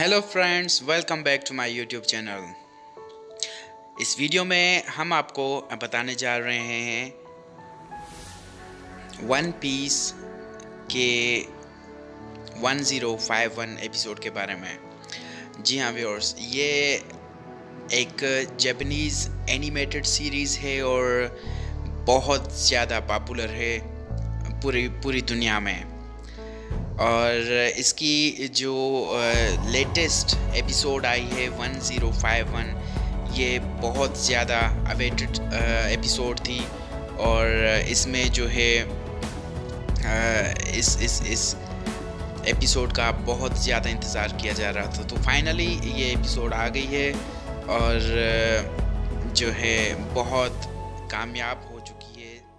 Hello friends, welcome back to my YouTube channel. इस video में हम आपको बताने जा रहे हैं वन पीस के 1051 एपिसोड के बारे में। जी हाँ व्यूअर्स, ये एक जापानीज़ एनिमेटेड सीरीज़ है और बहुत ज़्यादा पॉपुलर है पूरी दुनिया में। और इसकी जो लेटेस्ट एपिसोड आई है 1051, ये बहुत ज़्यादा अवेटेड एपिसोड थी और इसमें जो है इस एपिसोड का बहुत ज़्यादा इंतज़ार किया जा रहा था। तो फाइनली ये एपिसोड आ गई है और जो है बहुत कामयाब हो चुकी है।